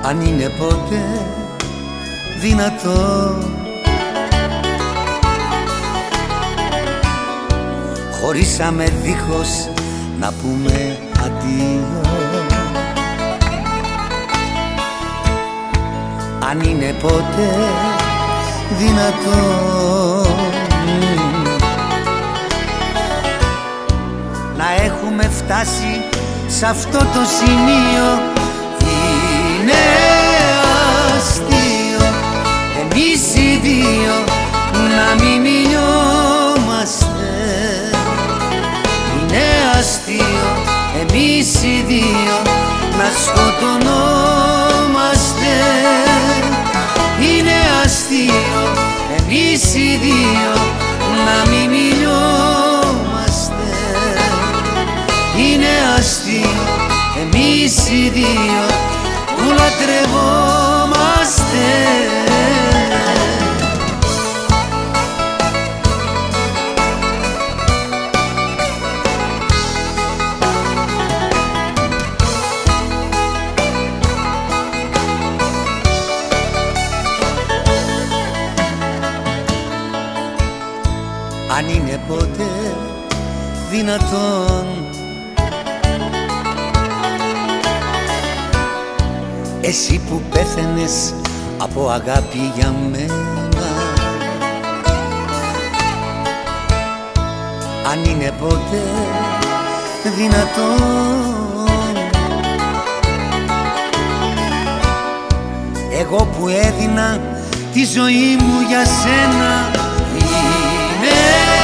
αν είναι ποτέ δυνατό, χωρίσαμε δίχως να πούμε αντίο. Αν είναι ποτέ δυνατό να έχουμε φτάσει σ' αυτό το σημείο, είναι αστείο εμείς οι δύο να μην μιλιόμαστε. Είναι αστείο εμείς οι δύο να σκοτωνόμαστε. Είναι αστείο εμείς οι δύο να μην μιλιόμαστε. Είναι αστείο εμείς οι δύο που λατρευόμαστε. Αν είναι ποτέ δυνατόν εσύ που πέθαινες από αγάπη για μένα, αν είναι ποτέ δυνατόν εγώ που έδινα τη ζωή μου για σένα. Είναι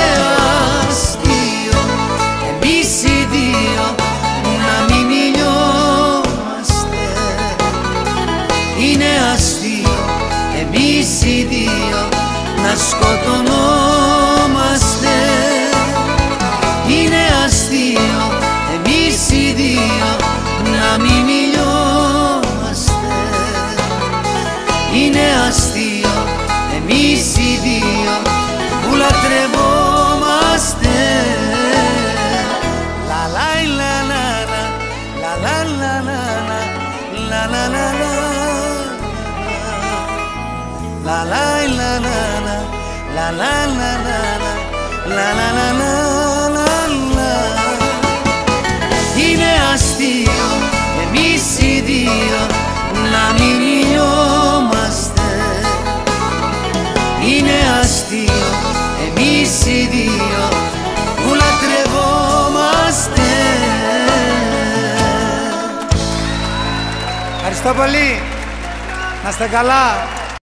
αστείο εμείς οι δύο να μην μιλιόμαστε. Είναι αστείο εμείς οι δύο να σκοτωνόμαστε. Είναι αστείο εμείς οι δύο να μην μιλιόμαστε. Είναι αστείο εμείς οι δύο που λατρευόμαστε. Λα λα λα λα λα λα λα λα λα λα λα λα λα λα λα λα. Είναι αστείο εμείς οι δύο να μην μιλιόμαστε. Είναι αστείο εμείς οι δύο που λατρευόμαστε. Ευχαριστώ πολύ. Να είστε καλά.